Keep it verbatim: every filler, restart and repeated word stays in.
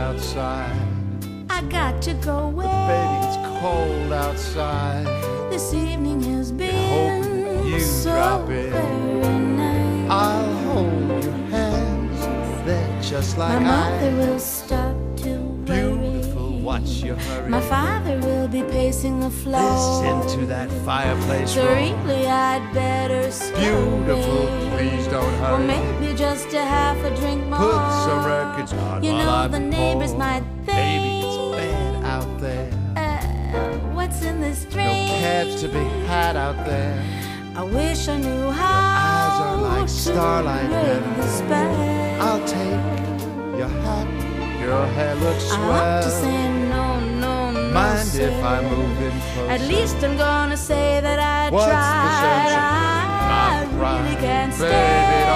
outside. I got to go away. But baby, it's cold outside. This evening has been hoping you so drop in. very nice. I'll hold your hands, they're just like My mother ice. will stop to Beautiful, worry. watch you hurry. My father will be pacing the floor. Listen to that fireplace So roar. really I'd better scurry. Beautiful, please don't Or hurry. maybe just a half a drink more. Put some records on You while know I the neighbors pour. might think, Baby, it's bad out there. uh, what's in this No drink? cabs to be had out there. I wish I knew how eyes are like to starlight break heaven. the spell. I'll take your hat, your hair looks I swell. want to say no, no, no, Mind sir. if I move in closer? At least I'm gonna say that I What's the tried. sense of I not really crying? can't Baby, stay.